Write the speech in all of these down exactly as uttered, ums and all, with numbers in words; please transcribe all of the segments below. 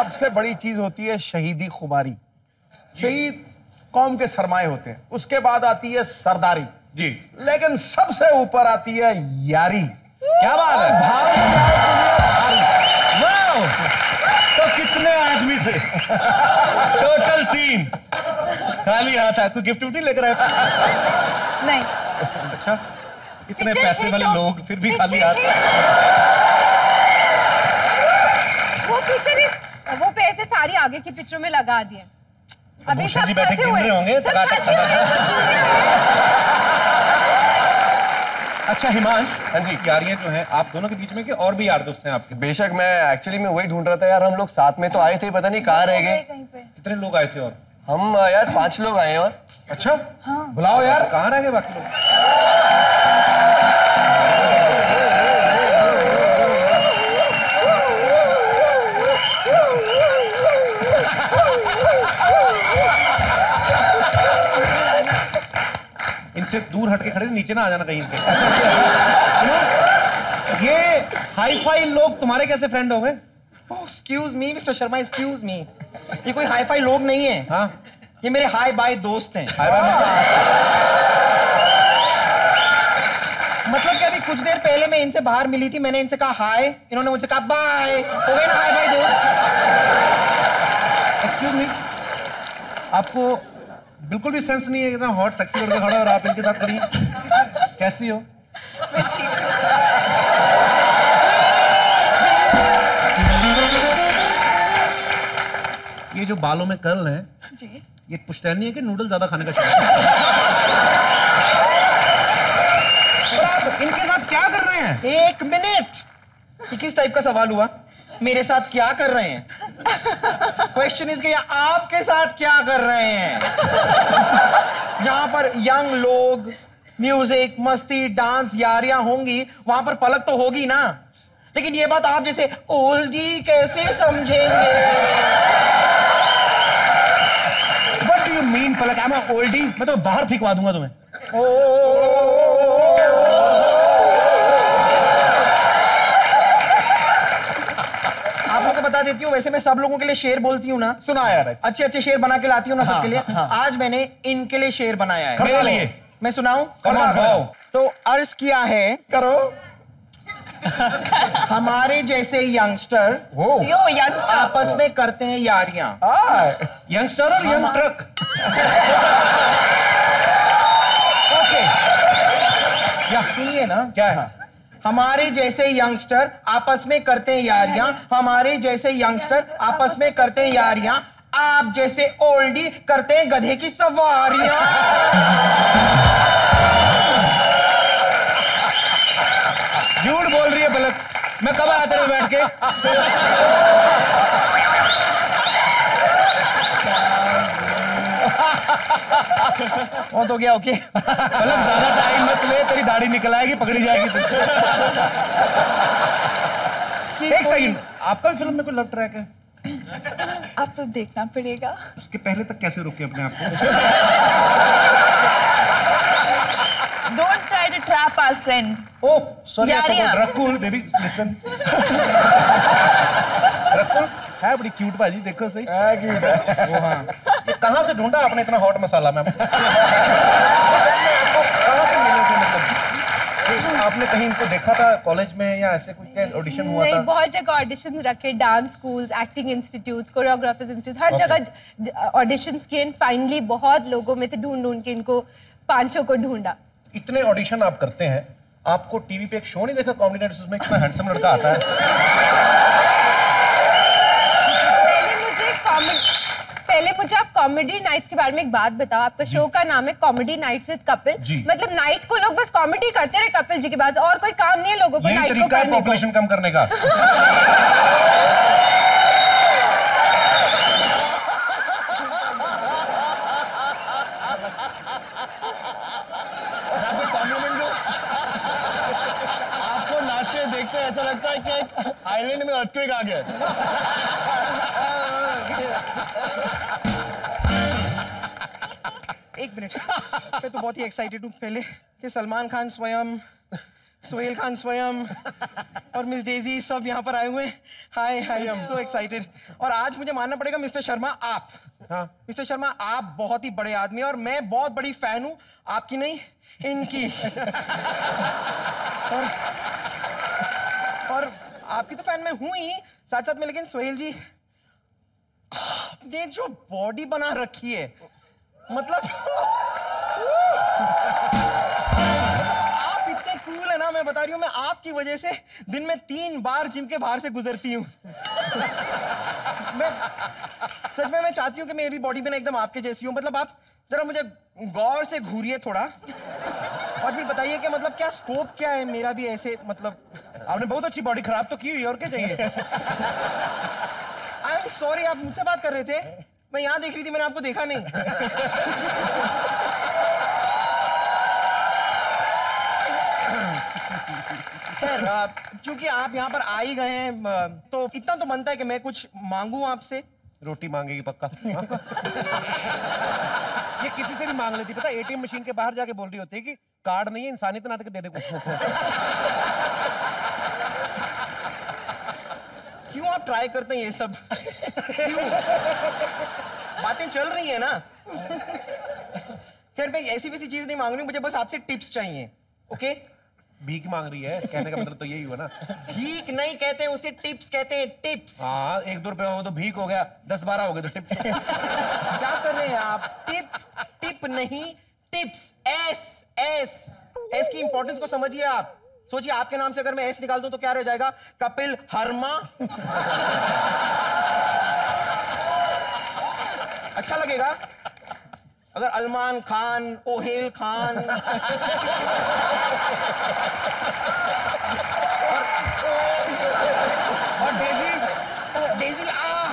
सबसे बड़ी चीज होती है शहीदी खुमारी। शहीद कौम के सरमाए होते हैं, उसके बाद आती है सरदारी जी, लेकिन सबसे ऊपर आती है यारी। क्या बात है, भाग जाए दुनिया सारी। वाह! तो कितने आदमी थे? टोटल तीन। खाली हाथ है, कोई गिफ्ट विफ्ट नहीं लेकर आया? नहीं। अच्छा, इतने पिक्चर पैसे हिट वाले हो- लोग फिर भी पिक्चर खाली हाथ। हिट- वो पिक्चर वो पैसे सारी आगे की पिक्चरों में लगा दिए। अभी भूषण सब जी बैठे फंसे गिन हुए रहे होंगे, हैं। सब टकाटक, फंसे हुए हैं, सब फंसे हुए हैं। अच्छा हिमांश, हाँ जी। यारियां जो हैं आप दोनों के बीच में कि और भी यार दोस्त हैं आपके? बेशक, मैं एक्चुअली मैं वही ढूंढ रहा था यार, हम लोग साथ में तो आए थे, पता नहीं कहाँ रह गए। कितने लोग आए थे? और हम यार पांच लोग आए हैं। और अच्छा, बुलाओ यार। कहाँ रह गए बाकी लोग? इनसे दूर हट के खड़े, नीचे ना आ जाना कहीं इनके। अच्छा, सुनो, ये हाई फाई लोग तुम्हारे कैसे फ्रेंड हो गए? Excuse me mister Sharma, excuse me, ये कोई हाई फाई लोग नहीं है। हाँ, ये मेरे हाई बाय दोस्त हैं। Hi bye. मतलब कि अभी कुछ देर पहले मैं इनसे बाहर मिली थी, मैंने इनसे कहा हाय, इन्होंने मुझसे कहा बाय, हो गए ना हाय बाय दोस्त। एक्सक्यूज मी, आपको बिल्कुल भी सेंस नहीं है, इतना हॉट सेक्सी लड़का खड़ा है और आप इनके साथ खड़ी हैं? कैसी हो? ये जो बालों में कर्ल हैं, ये पुश्तैनी है कि नूडल ज्यादा खाने का शौक है? और आप इनके साथ क्या कर रहे हैं? एक मिनट, ये किस टाइप का सवाल हुआ? मेरे साथ क्या कर रहे हैं? क्वेश्चन इज कि आपके साथ क्या कर रहे हैं? जहां पर यंग लोग, म्यूजिक, मस्ती, डांस, यारियां होंगी, वहां पर पलक तो होगी ना। लेकिन ये बात आप जैसे ओल्डी कैसे समझेंगे? What do you mean, Palak? I'm an oldie? मैं तो बाहर फेंकवा दूंगा तुम्हें। आप लोगों को बता देती हूँ, वैसे मैं सब लोगों के लिए शेर बोलती हूँ ना। सुना यार। अच्छे अच्छे शेर बना के लाती हूँ ना हाँ, सबके लिए। हाँ। आज मैंने इनके लिए शेर बनाया है। मेरे लिए? मैं सुनाऊं? Come on, करो। go. तो अर्ज किया है, करो। हमारे जैसे यंगस्टर वो यो यंगस्टर। आपस में करते हैं यारियां। यंगस्टर और यंग ट्रक? ओके, या सुनिए ना। क्या है? हमारे जैसे यंगस्टर आपस में करते हैं यारियां, हमारे जैसे यंगस्टर आपस में करते हैं यारियां, आप जैसे ओल्डी करते हैं गधे की सवारियां। झूठ बोल रही है पलक, मैं कब आया तेरे बैठ के? बहुत हो गया। ओके, पलक ज्यादा टाइम मत ले, तेरी दाढ़ी निकल आएगी, पकड़ी जाएगी तुझे। एक सेकंड, आपका भी फिल्म में कोई लव ट्रैक है? अब तो देखना पड़ेगा। उसके पहले तक कैसे रोके अपने आप को? Don't try to trap our friend. Oh sorry, Yaariyan. Rakul baby listen. Rakul है बड़ी क्यूट बाजी, देखो सही। वो हाँ, ये कहाँ से ढूंढा आपने इतना हॉट मसाला मैम? आपको कहाँ से मिले थे? मतलब आपने कहीं इनको देखा था कॉलेज में या ऐसे कुछ ऑडिशन हुआ नहीं, था? बहुत जगह ऑडिशंस रखे, dance schools, acting institutes, choreographers institute, हर जगह ऑडिशंस किए। फाइनली बहुत लोगों में से ढूंढ ढूंढ के इनको पांचों को ढूंढा। इतने ऑडिशन आप करते हैं, आपको टीवी पे एक शो नहीं देखा कॉमेडी नाइट्स, उसमें कितना हैंडसम लड़का आता है? पहले मुझे कॉमेडी पहले मुझे आप कॉमेडी नाइट्स के बारे में एक बात बताओ। आपका शो का नाम है कॉमेडी नाइट्स विद कपिल। जी। मतलब नाइट को लोग बस कॉमेडी करते रहे कपिल जी के बाद, और कोई काम नहीं है लोगों को यही नाइट को तरीका है करने को। पॉपुलेशन कम करने का। आपको नाचे देखते ऐसा लगता है कि आइलैंड में अर्थक्वेक आ गया। एक मिनट, मैं तो बहुत ही एक्साइटेड हूँ पहले कि सलमान खान स्वयं, सोहेल खान स्वयं, और मिस डेजी सब यहाँ पर आए हुए हैं। Hi hi, I am so excited. और आज मुझे मानना पड़ेगा मिस्टर शर्मा, आप हाँ मिस्टर शर्मा आप बहुत ही बड़े आदमी हैं और मैं बहुत बड़ी फैन हूं, आपकी नहीं इनकी। और, और आपकी तो फैन मैं हूं ही, साथ साथ में, लेकिन सोहेल जी आपने जो बॉडी बना रखी है, मतलब आप इतने कूल है ना, मैं बता रही हूं, मैं आपकी वजह से दिन में तीन बार जिम के बाहर से गुजरती हूं। मैं सच में मैं चाहती हूं कि मेरी बॉडी में ना एकदम आपके जैसी हो। मतलब आप जरा मुझे गौर से घूरिए थोड़ा और भी बताइए कि मतलब क्या स्कोप क्या है मेरा भी ऐसे, मतलब आपने बहुत अच्छी बॉडी खराब तो की हुई, और क्या चाहिए? आई एम सॉरी, आप मुझसे बात कर रहे थे? मैं यहाँ देख रही थी, मैंने आपको देखा नहीं। खैर, चूंकि आप यहाँ पर आ ही गए हैं तो इतना तो बनता है कि मैं कुछ मांगू आपसे। रोटी मांगेगी पक्का? ये किसी से भी मांग लेती, पता, एटीएम मशीन के बाहर जाके बोल रही होती है कि कार्ड नहीं है, इंसानियत ना, दे दे कुछ। क्यों आप ट्राई करते हैं ये सब? क्यों? बातें चल रही है ना। खैर, मैं ऐसी वैसी चीज नहीं मांग रही हूं, मुझे बस आपसे टिप्स चाहिए। ओके? भीख मांग रही है, कहने का मतलब तो यही हुआ ना। भीख नहीं कहते हैं उसे, टिप्स कहते हैं, टिप्स। हाँ, एक दो रुपया हो तो भीख हो गया, दस बारह हो गए तो टिप। क्या कर रहे हैं आप? टिप टिप नहीं, टिप्स। एस एस एस की इंपॉर्टेंस को समझिए आप। सोचिए, आपके नाम से अगर मैं एस निकाल दूं तो क्या रह जाएगा? कपिल हर्मा। अच्छा लगेगा? अगर अलमान खान, ओहेल खान और डेजी डेजी आ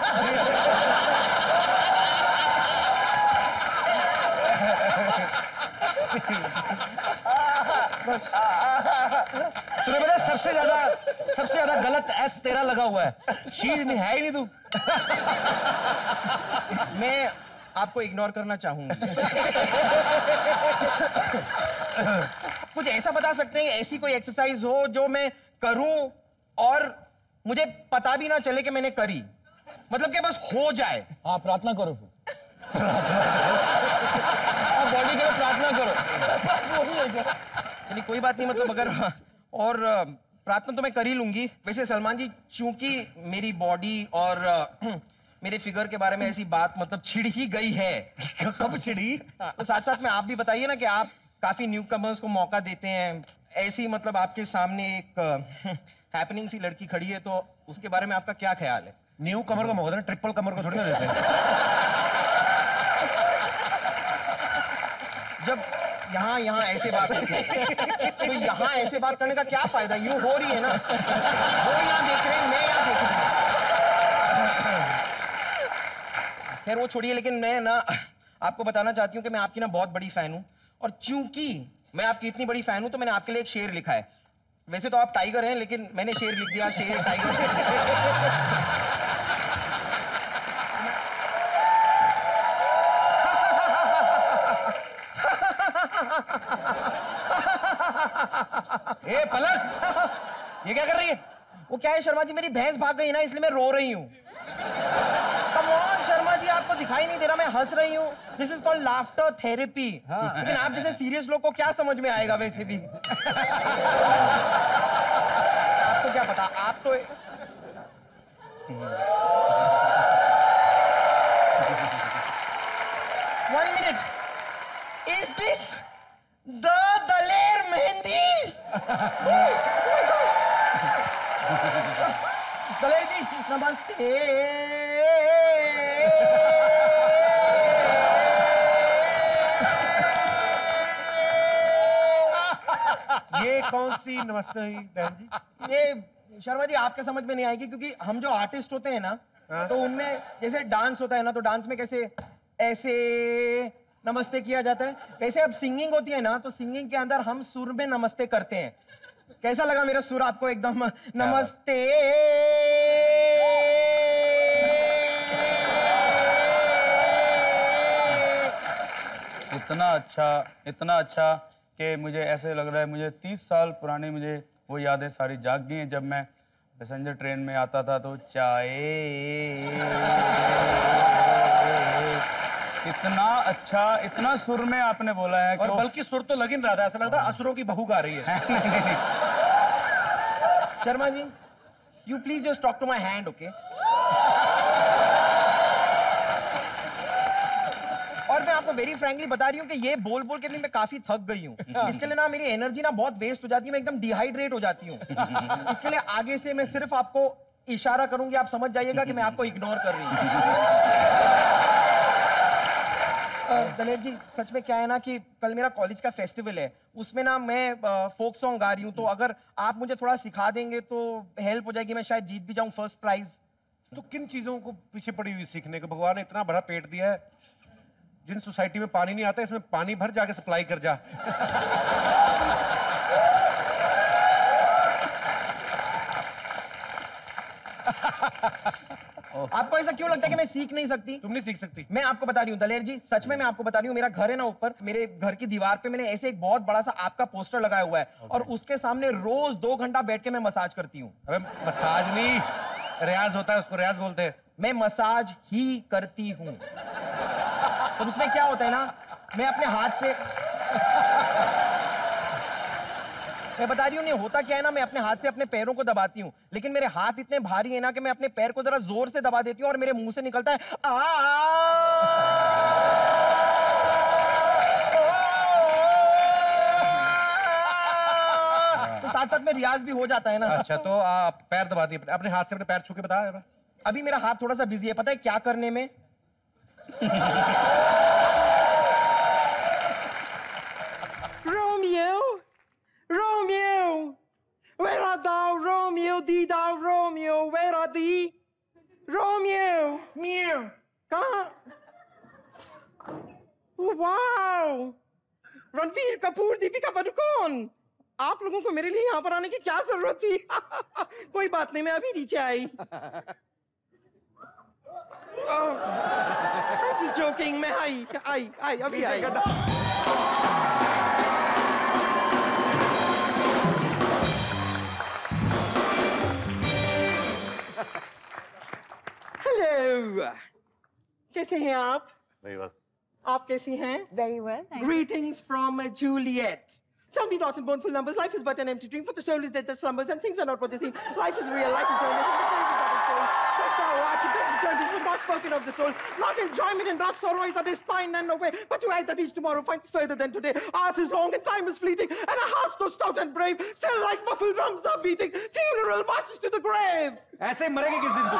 बस। तुम्हें पता है सबसे ज्यादा सबसे ज्यादा गलत एस तेरा लगा हुआ है। शीज नहीं है ही नहीं तू। मैं आपको इग्नोर करना चाहूंगा। कुछ ऐसा बता सकते हैं, ऐसी कोई एक्सरसाइज हो जो मैं करूं और मुझे पता भी ना चले कि मैंने करी, मतलब कि बस हो जाए। हाँ, प्रार्थना करो फिर। आप बॉडी के लिए प्रार्थना करो। चलिए कोई बात नहीं, मतलब अगर और प्रार्थना तो मैं कर ही लूंगी। वैसे सलमान जी, चूंकि मेरी बॉडी और मेरे फिगर के बारे में ऐसी बात मतलब छिड़ ही गई है। कब छिड़ी? तो साथ साथ में आप भी बताइए ना कि आप काफी न्यू कमर्स को मौका देते हैं। ऐसी मतलब आपके सामने एक हैपनिंग सी लड़की खड़ी है, तो उसके बारे में आपका क्या ख्याल है? न्यू कमर को मौका देना, ट्रिपल कमर को थोड़ी ना देते हैं। जब यहाँ यहाँ ऐसे बात होती है तो यहाँ ऐसे बात करने का क्या फायदा? यूं हो रही है ना, वो यहाँ देख रहे हैं, मैं यहाँ देख रही हूँ। खैर वो छोड़िए, लेकिन मैं ना आपको बताना चाहती हूँ कि मैं आपकी ना बहुत बड़ी फैन हूँ, और चूंकि मैं आपकी इतनी बड़ी फैन हूँ तो मैंने आपके लिए एक शेर लिखा है। वैसे तो आप टाइगर हैं, लेकिन मैंने शेर लिख दिया, शेर टाइगर। ए पलक, ये क्या कर रही है? वो क्या है शर्मा जी, मेरी भैंस भाग गई ना, इसलिए मैं रो रही हूँ। कम ऑन शर्मा जी, आपको दिखाई नहीं दे रहा मैं हंस रही हूँ? This is called laughter therapy. लेकिन आप जैसे सीरियस लोग को क्या समझ में आएगा वैसे भी। आपको क्या पता, आप तो one minute, is this the Daler Mehndi? Daler ji नमस्ते। ये कौन सी नमस्ते हुई बहन जी? ये शर्मा जी आपके समझ में नहीं आएगी, क्योंकि हम जो आर्टिस्ट होते हैं ना, तो उनमें जैसे डांस होता है ना, तो डांस में कैसे ऐसे नमस्ते किया जाता है, वैसे अब सिंगिंग होती है ना, तो सिंगिंग के अंदर हम सुर में नमस्ते करते हैं। कैसा लगा मेरा सुर आपको? एकदम नमस्ते। इतना अच्छा, इतना अच्छा कि मुझे ऐसे लग रहा है मुझे तीस साल पुरानी मुझे वो यादें सारी जाग गई हैं। जब मैं पैसेंजर ट्रेन में आता था तो चाय इतना अच्छा, इतना सुर में आपने बोला है और बल्कि सुर तो लग ही नहीं रहा था, ऐसा लगता है असुरों की बहू गा रही है। Sharma ji, you please just talk to my hand, okay? और मैं आपको वेरी फ्रैंकली बता रही हूँ कि ये बोल बोल के भी मैं काफी थक गई हूँ। इसके लिए ना मेरी एनर्जी ना बहुत वेस्ट हो जाती है, मैं एकदम डिहाइड्रेट हो जाती हूँ। इसके लिए आगे से मैं सिर्फ आपको इशारा करूंगी, आप समझ जाइएगा कि मैं आपको इग्नोर कर रही हूँ। दलेर जी, सच में क्या है ना कि कल मेरा कॉलेज का फेस्टिवल है, उसमें ना मैं फोक सॉन्ग गा रही हूँ, तो अगर आप मुझे थोड़ा सिखा देंगे तो हेल्प हो जाएगी, मैं शायद जीत भी जाऊँ फर्स्ट प्राइज। तो किन चीजों को पीछे पड़ी हुई सीखने को? भगवान ने इतना बड़ा पेट दिया है, जिन सोसाइटी में पानी नहीं आता इसमें पानी भर, जाके सप्लाई कर जा। आपको ऐसा क्यों लगता है कि मैं सीख नहीं सकती? तुम नहीं सीख सकती। मैं आपको बता रही हूँ दलेर जी, सच में मैं आपको बता रही हूँ, मेरा घर है ना ऊपर, मेरे घर की दीवार पे मैंने ऐसे एक बहुत बड़ा सा आपका पोस्टर लगाया हुआ है और उसके सामने रोज दो घंटा बैठ के मैं मसाज करती हूँ। अबे मसाज नहीं, रियाज होता है, उसको रियाज बोलते हैं। मैं मसाज ही करती हूँ। तो उसमें क्या होता है ना, मैं अपने हाथ से मैं बता रही हूँ, नहीं होता क्या है ना, मैं अपने हाथ से अपने पैरों को दबाती हूँ, लेकिन मेरे हाथ इतने भारी है ना कि मैं अपने पैर को जरा जोर से दबा देती हूँ और मेरे मुंह से निकलता है आ, तो साथ साथ में रियाज भी हो जाता है ना। अच्छा, तो आप पैर दबा दिए अपने हाथ से, अपने पैर छू के बता। अभी मेरा हाथ थोड़ा सा बिजी है, पता है क्या करने में? Romeo, Romeo, where art thou, Romeo? Thee thou, Romeo, where art thee? Romeo, meow. कहाँ? वाओ, रणबीर कपूर, दीपिका पादुकोण, आप लोगों को मेरे लिए यहाँ पर आने की क्या जरूरत थी? कोई बात नहीं, मैं अभी नीचे आई। जोकिंग, मैं आई आई आई अभी आई। हेलो, कैसे हैं आप? Very well. आप कैसी हैं? Very well. thank you. Greetings from uh, Juliet. Tell me not in boneful numbers. Life is but an empty dream, for the soul is dead that slumbers, and things are not what they seem. Life is real, life is earnest, and the praise is of the soul. Just our art, to best return, this was not spoken of the soul. Not enjoyment and not sorrow is a destined and no way, but to act that each tomorrow finds further than today. Art is long and time is fleeting, and our hearts though stout and brave, still like muffled drums are beating. Funeral marches to the grave. ऐसे मरेंगे किस दिन तू?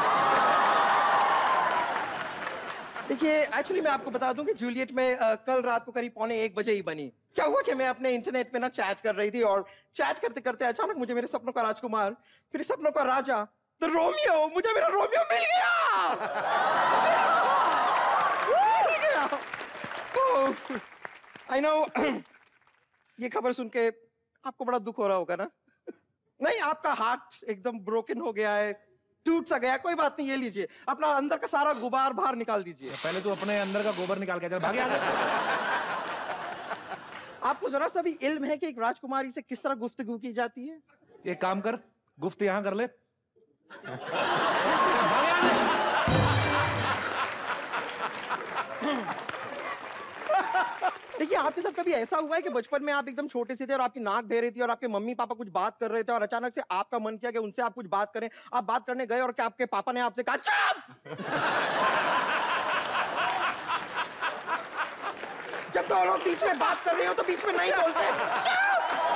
देखिए, actually मैं आपको बता दूं कि जूलियट में uh, कल रात को करीब पौने एक बजे ही बनी। क्या हुआ कि मैं अपने इंटरनेट पे ना चैट कर रही थी और चैट करते करते अचानक मुझे मेरे सपनों का राजकुमार, मेरे सपनों का राजा, द रोमियो, मुझे मेरा रोमियो मिल गया। मिल गया। आई नो, ये खबर सुन के आपको बड़ा दुख हो रहा होगा ना? नहीं, आपका हार्ट एकदम ब्रोकन हो गया है, टूट सा गया। कोई बात नहीं, ये लीजिए, अपना अंदर का सारा गुबार बाहर निकाल दीजिए। पहले तू अपने अंदर का गोबर निकाल के चल, भाग यहाँ से। आपको जरा सा भी इल्म है कि एक राजकुमारी से किस तरह गुफ्तगू की जाती है? एक काम कर, गुफ्त यहाँ कर ले। देखिए, आपके साथ कभी ऐसा हुआ है कि बचपन में आप एकदम छोटे से थे और आपकी नाक बह रही थी और आपके मम्मी पापा कुछ बात कर रहे थे और अचानक से आपका मन किया कि उनसे आप कुछ बात करें, आप बात करने गए और क्या आपके पापा ने आपसे कहा चुप? जब दो लोग बीच में बात कर रहे हो तो बीच में नहीं बोलते चुप।